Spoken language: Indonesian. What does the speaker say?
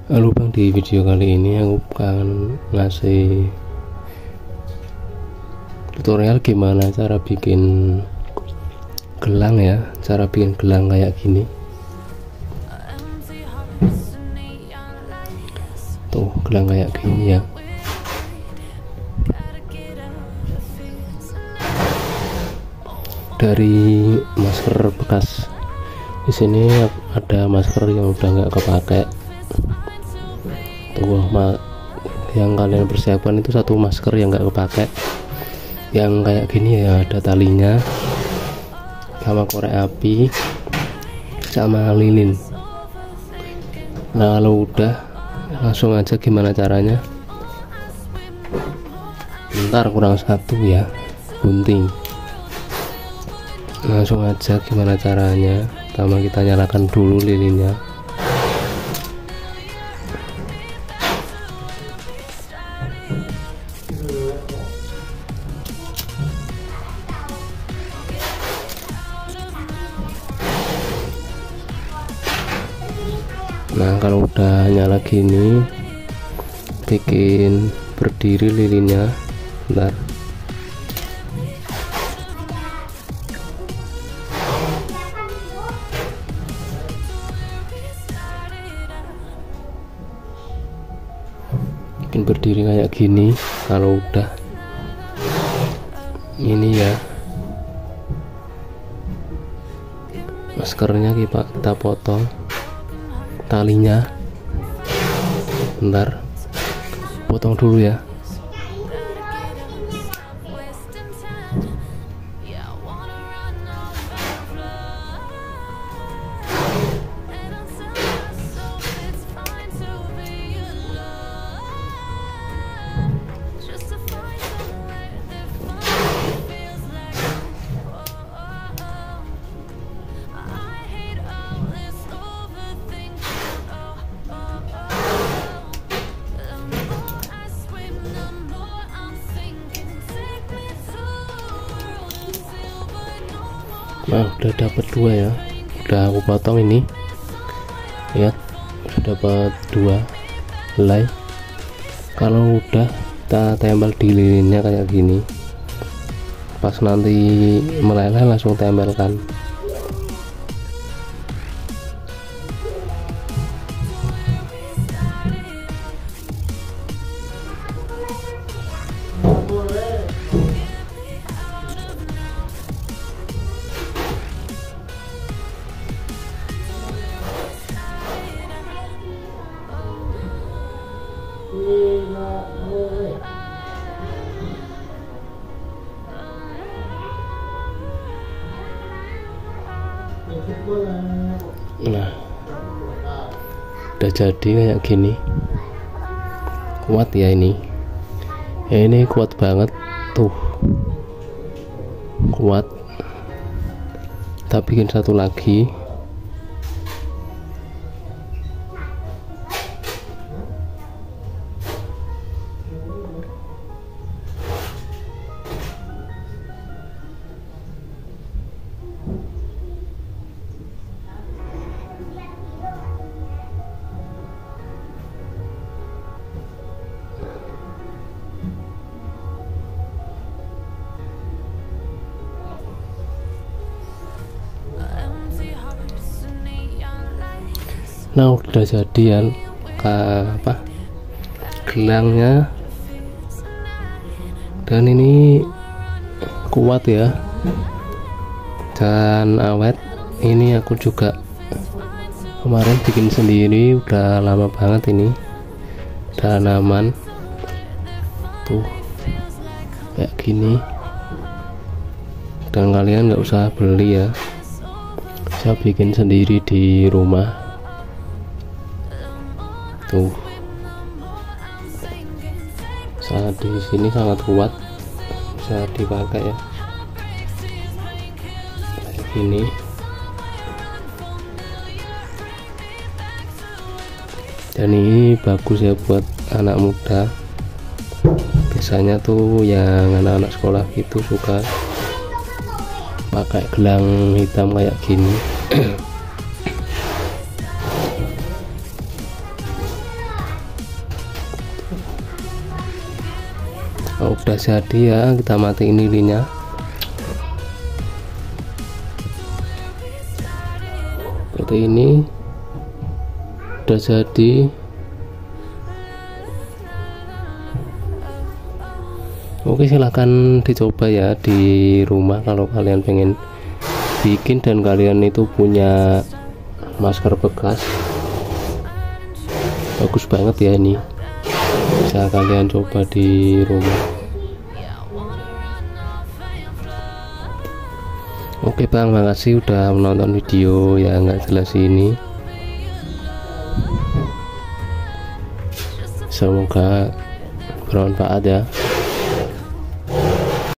Halo Bang, di video kali ini aku akan ngasih tutorial gimana cara bikin gelang ya, cara bikin gelang kayak gini. Tuh, gelang kayak gini ya. Dari masker bekas. Di sini ada masker yang udah nggak kepake. Tuh, yang kalian persiapkan itu satu masker yang nggak kepake, yang kayak gini ya, ada talinya sama korek api sama lilin. Nah, kalau udah, langsung aja gimana caranya. Bentar, kurang satu ya, gunting. Langsung aja gimana caranya. Pertama kita nyalakan dulu lilinnya. Nah, kalau udah nyala gini, bikin berdiri lilinnya. Bentar. Bikin berdiri kayak gini. Kalau udah ini ya, maskernya kita potong talinya. Bentar, potong dulu ya. Nah, udah dapat dua ya, udah aku potong ini, lihat, udah dapat dua helai. Kalau udah, kita tempel di lilinnya kayak gini. Pas nanti meleleh langsung tempelkan. Nah, udah jadi kayak gini. Kuat ya ini. Ya, ini kuat banget tuh. Kuat. Kita bikin satu lagi. Nah, udah jadi ya gelangnya, dan ini kuat ya dan awet. Ini aku juga kemarin bikin sendiri, udah lama banget ini, udah aman tuh kayak gini. Dan kalian nggak usah beli ya, bisa bikin sendiri di rumah. Tuh, saat di sini sangat kuat, bisa dipakai ya kayak gini. Dan ini bagus ya buat anak muda. Biasanya tuh yang anak-anak sekolah gitu suka pakai gelang hitam kayak gini. Udah jadi ya, kita matiin lilinnya. Seperti ini udah jadi. Oke, silahkan dicoba ya di rumah kalau kalian pengen bikin dan kalian itu punya masker bekas. Bagus banget ya, ini bisa kalian coba di rumah. Oke Bang, makasih udah menonton video yang nggak jelas ini. Semoga bermanfaat ya.